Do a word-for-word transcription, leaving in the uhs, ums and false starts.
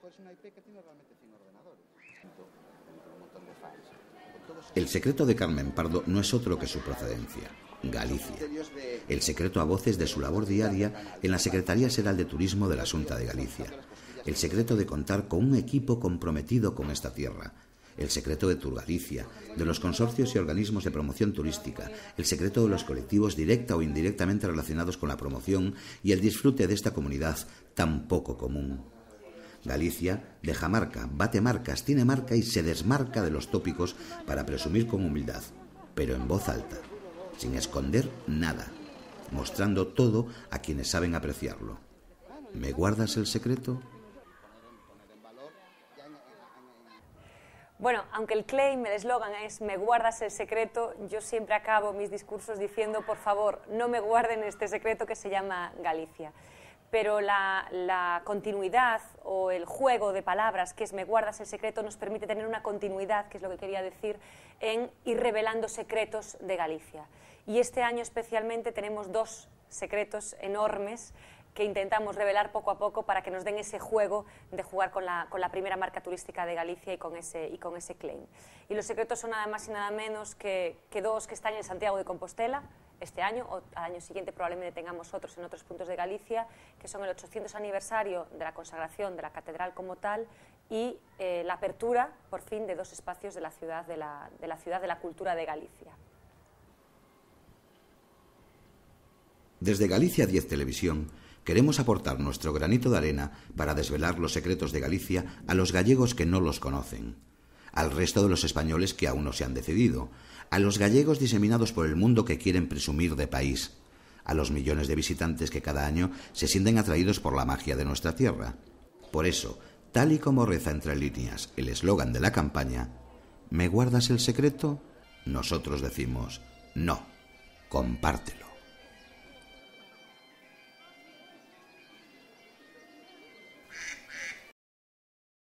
El secreto de Carmen Pardo no es otro que su procedencia, Galicia. El secreto a voces de su labor diaria en la Secretaría Xeral de Turismo de la Xunta de Galicia. El secreto de contar con un equipo comprometido con esta tierra. El secreto de Turgalicia, de los consorcios y organismos de promoción turística. El secreto de los colectivos directa o indirectamente relacionados con la promoción y el disfrute de esta comunidad tan poco común. Galicia deja marca, bate marcas, tiene marca y se desmarca de los tópicos para presumir con humildad, pero en voz alta, sin esconder nada, mostrando todo a quienes saben apreciarlo. ¿Me guardas el secreto? Bueno, aunque el claim, el eslogan es "me guardas el secreto", yo siempre acabo mis discursos diciendo, por favor, no me guarden este secreto que se llama Galicia. Pero la, la continuidad o el juego de palabras que es "me guardas el secreto" nos permite tener una continuidad, que es lo que quería decir, en ir revelando secretos de Galicia. Y este año especialmente tenemos dos secretos enormes que intentamos revelar poco a poco para que nos den ese juego de jugar con la, con la primera marca turística de Galicia y con ese, y con ese claim. Y los secretos son nada más y nada menos que, que dos que están en Santiago de Compostela este año, o al año siguiente probablemente tengamos otros en otros puntos de Galicia, que son el ochocientos aniversario de la consagración de la catedral como tal y eh, la apertura, por fin, de dos espacios de la ciudad de la, de la ciudad de la cultura de Galicia. Desde Galicia diez Televisión queremos aportar nuestro granito de arena para desvelar los secretos de Galicia a los gallegos que no los conocen, al resto de los españoles que aún no se han decidido, a los gallegos diseminados por el mundo que quieren presumir de país, a los millones de visitantes que cada año se sienten atraídos por la magia de nuestra tierra. Por eso, tal y como reza entre líneas el eslogan de la campaña, ¿me guardas el secreto? Nosotros decimos, no, compártelo.